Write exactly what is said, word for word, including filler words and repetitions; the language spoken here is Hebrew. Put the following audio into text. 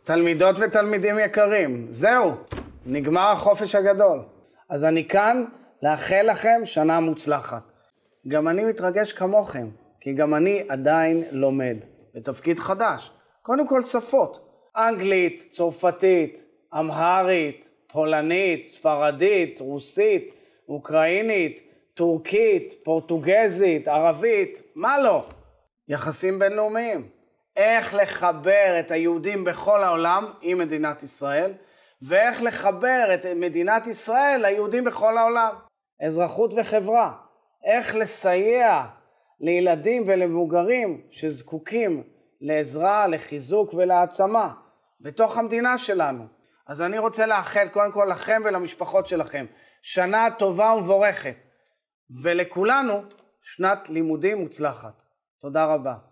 תלמידות ותלמידים יקרים, זהו, נגמר החופש הגדול. אז אני כאן לאחל לכם שנה מוצלחת. גם אני מתרגש כמוכם, כי גם אני עדיין לומד בתפקיד חדש. קודם כל שפות, אנגלית, צרפתית, אמהרית, פולנית, ספרדית, רוסית, אוקראינית, טורקית, פורטוגזית, ערבית, מה לא? יחסים בינלאומיים. איך לחבר את היהודים בכל העולם עם מדינת ישראל, ואיך לחבר את מדינת ישראל ליהודים בכל העולם. אזרחות וחברה. איך לסייע לילדים ולמבוגרים שזקוקים לעזרה, לחיזוק ולהעצמה בתוך המדינה שלנו. אז אני רוצה לאחל קודם כל לכם ולמשפחות שלכם שנה טובה ומבורכת, ולכולנו שנת לימודים מוצלחת. תודה רבה.